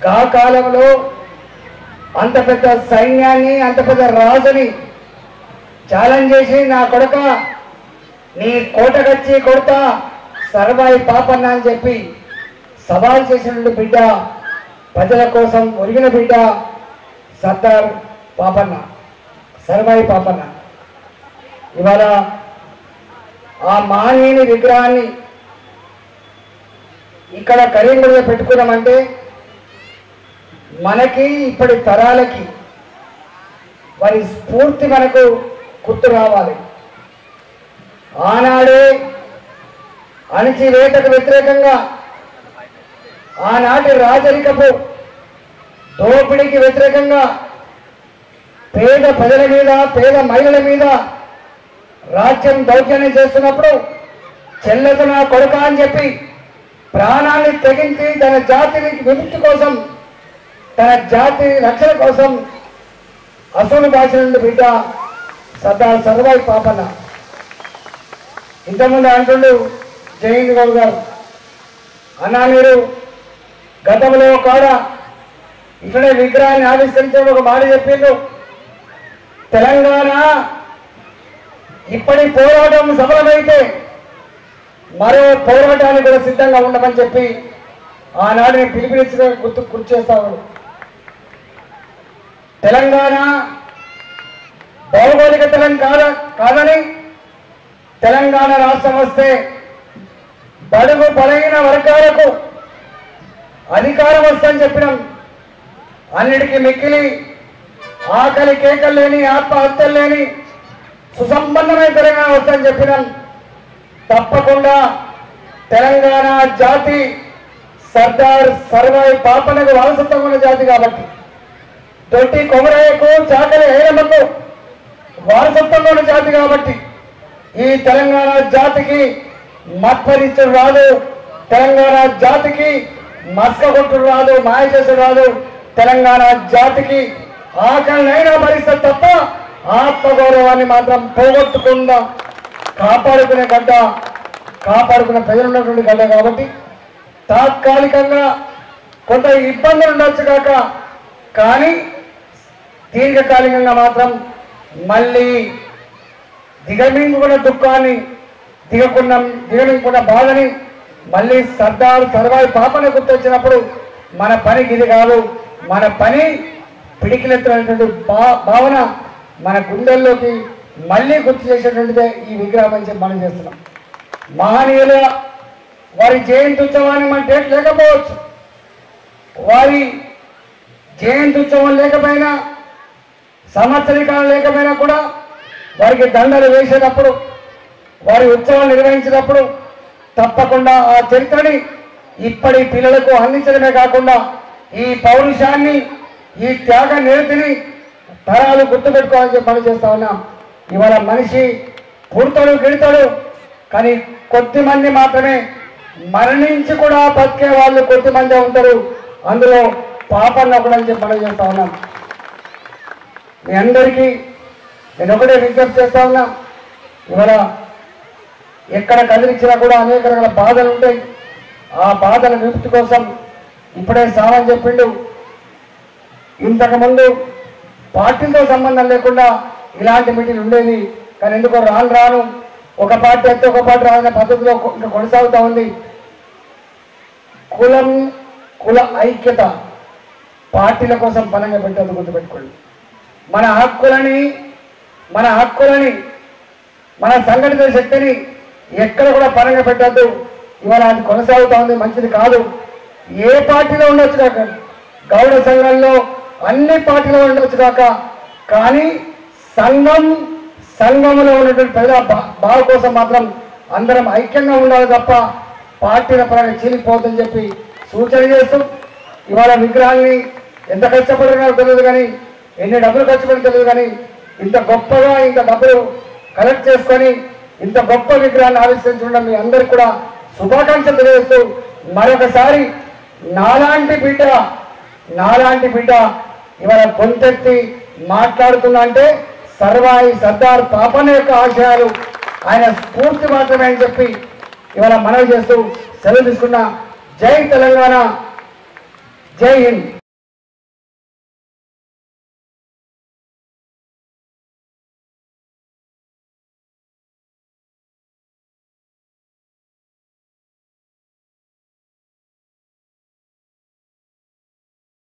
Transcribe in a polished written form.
గా కాలంలో అంత పెద్ద సైన్యాన్ని అంత పెద్ద రాజుని ఛాలెంజ్ చేసి నా కొడుక నీ కోటకొచ్చి కొడతా సర్వాయి పాపన్న అని చెప్పి సవాల్ చేసిన బిడ్డ, ప్రజల కోసం ఒరిగిన బిడ్డ సర్దార్ పాపన్న, సర్వాయి పాపన్న. ఇవాళ ఆ మహనీయుని విగ్రహాన్ని ఇక్కడ కరీంనగర్లో పెట్టుకున్నామంటే మనకి ఇప్పటి తరాలకి వారి స్ఫూర్తి మనకు గుర్తు రావాలి. ఆనాడే అణచివేతకు వ్యతిరేకంగా, ఆనాటి రాజరికపు దోపిడీకి వ్యతిరేకంగా పేద ప్రజల మీద, పేద మహిళల మీద రాజ్యం దౌర్జన్యం చేస్తున్నప్పుడు చెల్లెత నా కొడుక అని చెప్పి ప్రాణాన్ని తెగించి తన జాతిని విముక్తి కోసం, తన జాతి రక్షణ కోసం అసలు భాషల బిడ్డ సర్దార్ సర్వాయి పాపన్న. ఇంతకుముందు అంటుండు జయంత్ గౌడ్ గారు, అన్నా మీరు గతంలో కాడ ఇక్కడే విగ్రహాన్ని ఆవిష్కరించడం ఒక మాట చెప్పిండు, తెలంగాణ ఇప్పటి పోరాటం సఫలమైతే మరో పోరాటానికి కూడా సిద్ధంగా ఉండమని చెప్పి ఆనాడు నేను పిలుపునిచ్చిన గుర్తు చేస్తాను. తెలంగాణ భౌగోళిక తెలంగాణ కాదని తెలంగాణ రాష్ట్రం వస్తే బడుగు బలైన వర్గాలకు అధికారం వస్తుందని చెప్పినాం. అన్నిటికీ మిక్కిలి ఆకలి కేకలు లేని, ఆత్మహత్యలు లేని సుసంపన్నమైన తెలంగాణ వస్తుందని చెప్పినాం. తప్పకుండా తెలంగాణ జాతి సర్దార్ సర్వాయి పాపనకు వారసత్వం ఉన్న జాతి కాబట్టి, దొడ్డి కొమరయ్యకు, చాకలి ఐరమ్మకు వారసత్వం ఉన్న జాతి కాబట్టి ఈ తెలంగాణ జాతికి మత్పరించడం రాదు, తెలంగాణ జాతికి మస్క కొట్టుడు రాదు, మాయ చేసుడు రాదు. తెలంగాణ జాతికి ఆకలినైనా భరిస్తే తప్ప ఆత్మగౌరవాన్ని మాత్రం పోగొట్టకుండా కాపాడుకునే గడ్డ, కాపాడుకునే ప్రజలు ఉన్నటువంటి గడ్డ కాబట్టి తాత్కాలికంగా కొంత ఇబ్బందులు ఉండొచ్చు కాక, కానీ దీర్ఘకాలికంగా మాత్రం మళ్ళీ దిగమింగుకున్న దుఃఖాన్ని, దిగమింగుకున్న బాధని మళ్ళీ సర్దార్ సర్వాయి పాపన గుర్తొచ్చినప్పుడు మన పని ఇది కాదు, మన పని పిడికిలెత్తినటువంటి భావన మన గుండెల్లోకి మళ్ళీ గుర్తు చేసేటువంటిదే ఈ విగ్రహం అని చెప్పి మనం చేస్తున్నాం. మహనీయుల వారి జయంతి ఉత్సవాన్ని మన డేట్ లేకపోవచ్చు, వారి జయంతి ఉత్సవం లేకపోయినా, సంవత్సరీకాలం లేకపోయినా కూడా వారికి దండలు వేసేటప్పుడు, వారి ఉత్సవాలు నిర్వహించినప్పుడు తప్పకుండా ఆ చరిత్రని ఇప్పటి పిల్లలకు అందించడమే కాకుండా ఈ పౌరుషాన్ని, ఈ త్యాగ నిరతిని తరాలు గుర్తుపెట్టుకోవాలని చెప్పి పని చేస్తా ఉన్నాం. ఇవాళ మనిషి పుడతాడు, గిడతాడు, కానీ కొద్దిమంది మాత్రమే మరణించి కూడా బతికే వాళ్ళు కొద్దిమంది ఉంటారు. అందులో పాపన్న ఒకడని చెప్పి పని చేస్తా ఉన్నాం. మీ అందరికీ నేను ఒకటే విజ్ఞప్తి చేస్తా ఉన్నా, ఇవాళ ఎక్కడ కదిలించినా కూడా అనేక రకాల బాధలు ఉంటాయి. ఆ బాధల విముక్తి కోసం ఇప్పుడే సామని చెప్పిండు, ఇంతకుముందు పార్టీలతో సంబంధం లేకుండా ఇలాంటి మీటింగ్ ఉండేది. కానీ ఎందుకో రాను రాను ఒక పార్టీ అయితే ఒక పార్టీ రాదనే పద్ధతిలో ఇంకా కొనసాగుతూ ఉంది. కుల ఐక్యత పార్టీల కోసం బలంగా పెట్టేందుకు గుర్తుపెట్టుకోండి. మన హక్కులని మన సంఘటిత శక్తిని ఎక్కడ కూడా పరంగా పెట్టద్దు. ఇవాళ అది కొనసాగుతూ ఉంది, మంచిది కాదు. ఏ పార్టీలో ఉండొచ్చు కాక, గౌడ సంఘంలో అన్ని పార్టీలో ఉండొచ్చు కాక, కానీ సంఘంలో ఉన్నటువంటి ప్రజల బావ కోసం మాత్రం అందరం ఐక్యంగా ఉండాలి తప్ప పార్టీల పరంగా చీలిపోతుందని చెప్పి సూచన చేస్తూ, ఇవాళ విగ్రహాన్ని ఎంత కష్టపడినారో తెలియదు కానీ, ఎన్ని డబ్బులు ఖర్చు పెడితే తెలియదు కానీ, ఇంత గొప్పగా ఇంత డబ్బులు కలెక్ట్ చేసుకొని ఇంత గొప్ప విగ్రహాన్ని ఆవిష్కరించడం మీ అందరికీ కూడా శుభాకాంక్షలు తెలియజేస్తూ, మరొకసారి నాలాంటి బిడ్డ ఇవాళ గొంతెత్తి మాట్లాడుతున్నా అంటే సర్దార్ పాపన్న యొక్క ఆశయాలు, ఆయన స్ఫూర్తి మాత్రమే అని చెప్పి ఇవాళ మనవి చేస్తూ సెలవు తీసుకున్న. జై తెలంగాణ, జై హింద్.